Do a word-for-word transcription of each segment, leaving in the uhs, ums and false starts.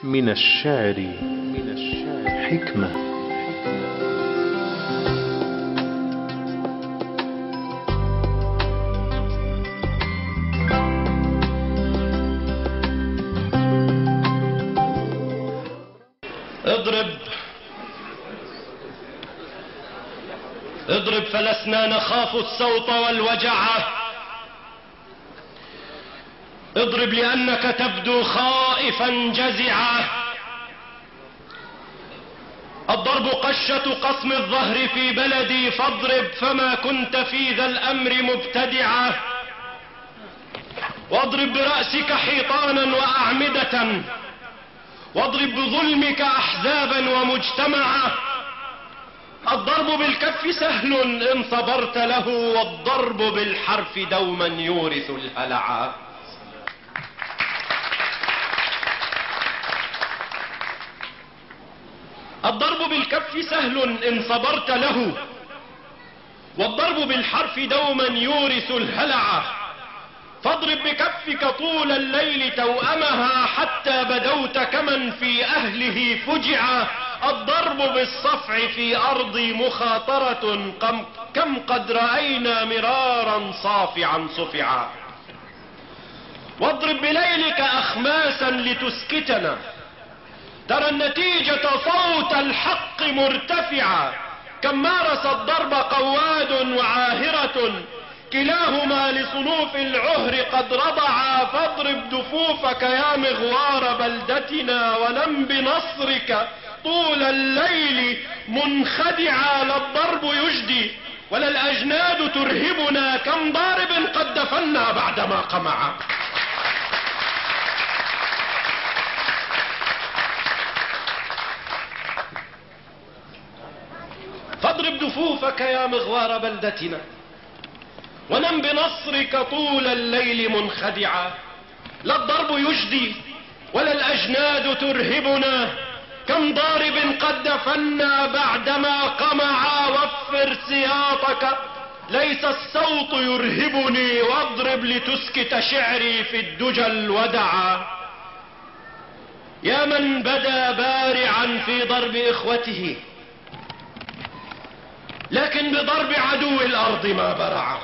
من الشعر من الشعر حكمة. اضرب اضرب فلسنا نخاف الصوت والوجعة. اضرب لأنك تبدو خائفا جزعا. الضرب قشة قصم الظهر في بلدي، فاضرب فما كنت في ذا الأمر مبتدعا. واضرب برأسك حيطانا وأعمدة، واضرب بظلمك أحزابا ومجتمعا. الضرب بالكف سهل إن صبرت له، والضرب بالحرف دوما يورث الهلعا. الضرب بالكف سهل إن صبرت له، والضرب بالحرف دوما يورث الهلعا. فاضرب بكفك طول الليل توأمها، حتى بدوت كمن في أهله فجعا. الضرب بالصفع في أرضي مخاطرة، كم قد رأينا مرارا صافعا صفعا. واضرب بليلك أخماسا لتسكتنا، ترى النتيجة صوت الحق مرتفعا. كم مارس الضرب قواد وعاهرة، كلاهما لصنوف العهر قد رضعا. فاضرب دفوفك يا مغوار بلدتنا، ولم بنصرك طول الليل منخدعا. لا الضرب يجدي ولا الأجناد ترهبنا، كم ضارب قد دفنا بعدما قمعا. فاضرب دفوفك يا مغوار بلدتنا، ونم بنصرك طول الليل منخدعا. لا الضرب يجدي ولا الأجناد ترهبنا، كم ضارب قد دفنا بعدما قمعا. وفر سياطك ليس الصوت يرهبني، واضرب لتسكت شعري في الدجى الودعا. يا من بدا بارعا في ضرب إخوته، لكن بضرب عدو الأرض ما برعا.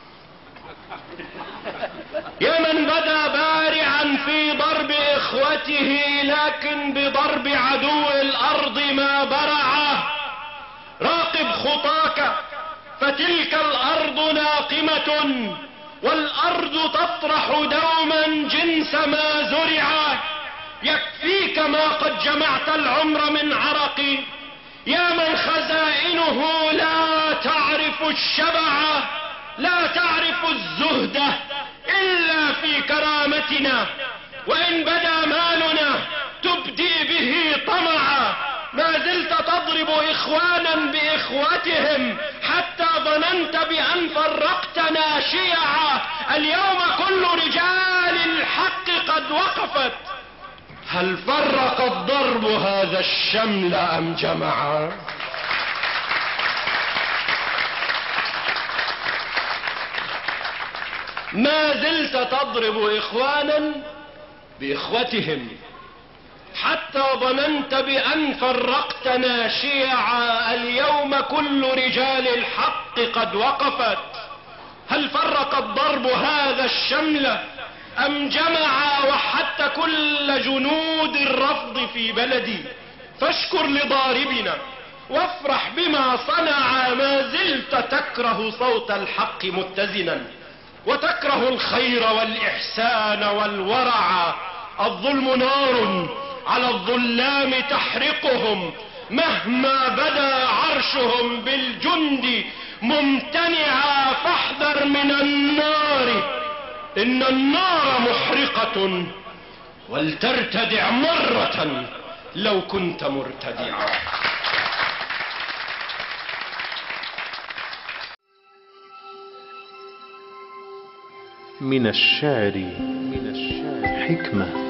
يا من بدا بارعا في ضرب إخوته، لكن بضرب عدو الأرض ما برعا. راقب خطاك فتلك الأرض ناقمة، والأرض تطرح دوما جنس ما زرعا. يكفيك ما قد جمعت العمر من عرق، يا من خزائنه لا تعرف الشبع. لا تعرف الزهد إلا في كرامتنا، وإن بدا مالنا تبدي به طمعا. ما زلت تضرب إخوانا بإخوتهم، حتى ظننت بأن فرقتنا شيعا. اليوم كل رجال الحق قد وقفت، هل فرق الضرب هذا الشمل أم جمعا؟ ما زلت تضرب إخوانا بإخوتهم، حتى ظننت بأن فرقتنا شيعا. اليوم كل رجال الحق قد وقفت، هل فرق الضرب هذا الشمل أم جمعا؟ وحتى كل جنود الرفض في بلدي، فاشكر لضاربنا وافرح بما صنع. ما زلت تكره صوت الحق متزنا، وتكره الخير والإحسان والورع. الظلم نار على الظلام تحرقهم، مهما بدا عرشهم بالجند ممتنعا. فاحذر من النار، إن النار محرقة، ولترتدع مرة لو كنت مرتدعا. من الشعر من الشعر حكمة.